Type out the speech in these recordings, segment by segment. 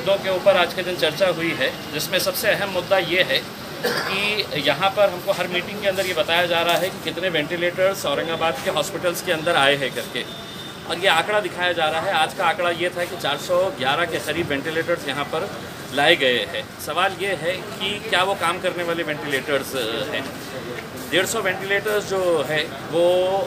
मुद्दों के ऊपर आज के दिन चर्चा हुई है, जिसमें सबसे अहम मुद्दा ये है कि यहाँ पर हमको हर मीटिंग के अंदर ये बताया जा रहा है कि कितने वेंटिलेटर्स औरंगाबाद के हॉस्पिटल्स के अंदर आए हैं करके, और ये आंकड़ा दिखाया जा रहा है। आज का आंकड़ा ये था कि 411 के करीब वेंटिलेटर्स यहाँ पर लाए गए हैं। सवाल ये है कि क्या वो काम करने वाले वेंटिलेटर्स हैं? 150 वेंटिलेटर्स जो है वो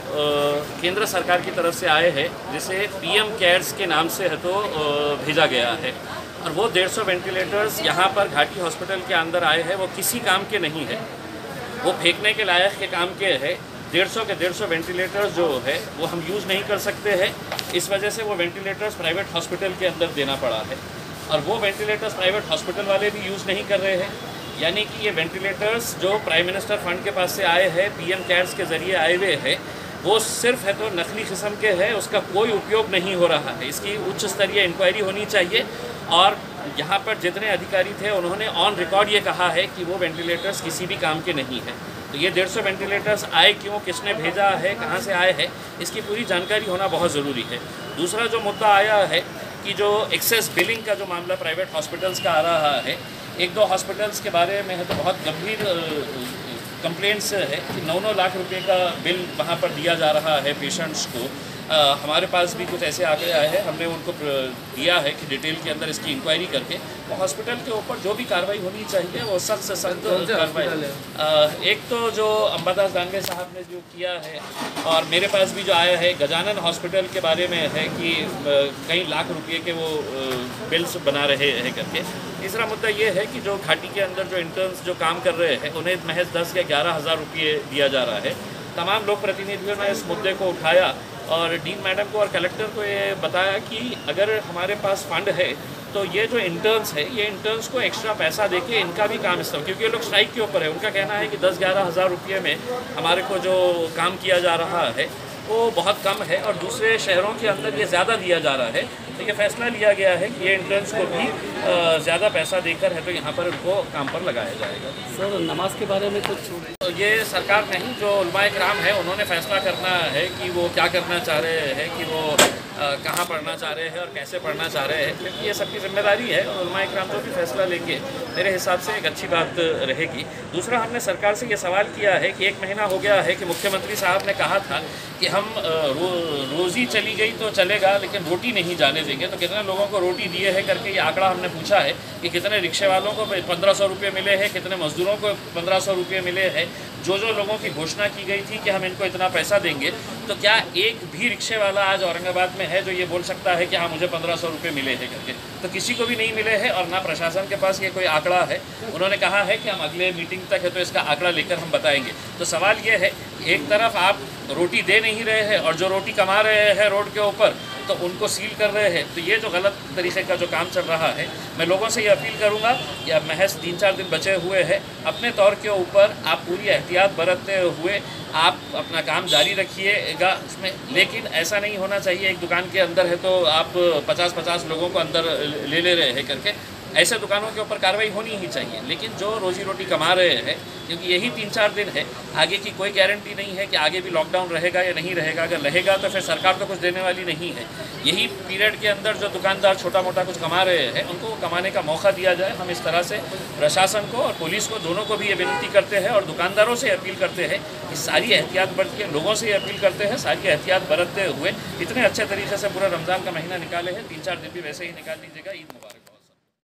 केंद्र सरकार की तरफ से आए हैं, जिसे पीएम केयर्स के नाम से है तो भेजा गया है, और वो 150 वेंटिलेटर्स यहाँ पर घाटी हॉस्पिटल के अंदर आए हैं। वो किसी काम के नहीं है, वो फेंकने के लायक के काम के है। 150 के 150 वेंटिलेटर्स जो है वो हम यूज़ नहीं कर सकते हैं। इस वजह से वो वेंटिलेटर्स प्राइवेट हॉस्पिटल के अंदर देना पड़ा है, और वो वेंटिलेटर्स प्राइवेट हॉस्पिटल वाले भी यूज़ नहीं कर रहे हैं। यानी कि ये वेंटिलेटर्स जो प्राइम मिनिस्टर फंड के पास से आए हैं, पीएम केयर्स के ज़रिए आए हुए हैं, वो सिर्फ है तो नकली किस्म के हैं, उसका कोई उपयोग नहीं हो रहा है। इसकी उच्च स्तरीय इंक्वायरी होनी चाहिए, और यहाँ पर जितने अधिकारी थे उन्होंने ऑन रिकॉर्ड ये कहा है कि वो वेंटिलेटर्स किसी भी काम के नहीं हैं। तो ये 150 वेंटिलेटर्स आए क्यों, किसने भेजा है, कहाँ से आए हैं, इसकी पूरी जानकारी होना बहुत ज़रूरी है। दूसरा जो मुद्दा आया है कि जो एक्सेस बिलिंग का जो मामला प्राइवेट हॉस्पिटल्स का आ रहा है, एक दो हॉस्पिटल्स के बारे में है तो बहुत गंभीर कंप्लेंट्स है कि 9-9 लाख रुपए का बिल वहाँ पर दिया जा रहा है पेशेंट्स को। हमारे पास भी कुछ ऐसे आंकड़े आए हैं, हमने उनको दिया है कि डिटेल के अंदर इसकी इंक्वायरी करके वो हॉस्पिटल के ऊपर जो भी कार्रवाई होनी चाहिए वो सख्त से सख्त कार्रवाई। एक तो जो अंबादास दानवे साहब ने जो किया है, और मेरे पास भी जो आया है गजानन हॉस्पिटल के बारे में है कि कई लाख रुपये के वो बिल्स बना रहे हैं करके। तीसरा मुद्दा ये है कि जो घाटी के अंदर जो इंटर्न्स जो काम कर रहे हैं उन्हें महज 10 या 11 हज़ार रुपये दिया जा रहा है। तमाम लोक प्रतिनिधियों ने इस मुद्दे को उठाया और डीन मैडम को और कलेक्टर को ये बताया कि अगर हमारे पास फंड है तो ये जो इंटर्न्स है, ये इंटर्न्स को एक्स्ट्रा पैसा देके इनका भी काम इस्तेमाल, क्योंकि ये लोग स्ट्राइक के ऊपर है। उनका कहना है कि 10-11 हज़ार रुपये में हमारे को जो काम किया जा रहा है वो बहुत कम है, और दूसरे शहरों के अंदर ये ज़्यादा दिया जा रहा है। तो ये फैसला लिया गया है कि ये इंटर्न्स को भी ज़्यादा पैसा देकर है तो यहाँ पर उनको काम पर लगाया जाएगा। सर, नमाज के बारे में कुछ तो ये सरकार नहीं, जो उलमाए किराम है उन्होंने फैसला करना है कि वो क्या करना चाह रहे हैं, कि वो कहाँ पढ़ना चाह रहे हैं और कैसे पढ़ना चाह रहे हैं, क्योंकि ये सबकी जिम्मेदारी है। और उलमाए किराम जो भी फैसला लेंगे मेरे हिसाब से एक अच्छी बात रहेगी। दूसरा, हमने सरकार से ये सवाल किया है कि 1 महीना हो गया है कि मुख्यमंत्री साहब ने कहा था कि हम रोज़ी चली गई तो चलेगा लेकिन रोटी नहीं जाने देंगे। तो कितने लोगों को रोटी दिए है करके ये आंकड़ा हमने पूछा है कि कितने रिक्शे वालों को 1500 रुपये मिले हैं, कितने मजदूरों को 1500 रुपये मिले हैं। जो लोगों की घोषणा की गई थी कि हम इनको इतना पैसा देंगे, तो क्या एक भी रिक्शे वाला आज औरंगाबाद में है जो ये बोल सकता है कि हाँ मुझे 1500 रुपये मिले हैं करके? तो किसी को भी नहीं मिले हैं, और ना प्रशासन के पास ये कोई आंकड़ा है। उन्होंने कहा है कि हम अगले मीटिंग तक है तो इसका आंकड़ा लेकर हम बताएंगे। तो सवाल ये है, एक तरफ आप रोटी दे नहीं रहे हैं और जो रोटी कमा रहे हैं रोड के ऊपर तो उनको सील कर रहे हैं। तो ये जो गलत तरीके का जो काम चल रहा है, मैं लोगों से ये अपील करूंगा कि अब महज 3-4 दिन बचे हुए हैं, अपने तौर के ऊपर आप पूरी एहतियात बरतते हुए आप अपना काम जारी रखिएगा इसमें। लेकिन ऐसा नहीं होना चाहिए एक दुकान के अंदर है तो आप 50-50 लोगों को अंदर ले रहे हैं करके। ऐसे दुकानों के ऊपर कार्रवाई होनी ही चाहिए। लेकिन जो रोजी रोटी कमा रहे हैं, क्योंकि यही 3-4 दिन है, आगे की कोई गारंटी नहीं है कि आगे भी लॉकडाउन रहेगा या नहीं रहेगा। अगर रहेगा तो फिर सरकार तो कुछ देने वाली नहीं है। यही पीरियड के अंदर जो दुकानदार छोटा मोटा कुछ कमा रहे हैं उनको कमाने का मौका दिया जाए। हम इस तरह से प्रशासन को और पुलिस को दोनों को भी ये विनती करते हैं, और दुकानदारों से अपील करते हैं कि सारी एहतियात बरत के, लोगों से ये अपील करते हैं सारी एहतियात बरतते हुए इतने अच्छे तरीके से पूरा रमज़ान का महीना निकाले हैं। 3-4 दिन भी वैसे ही निकाल लीजिएगा। ईद मुबारक।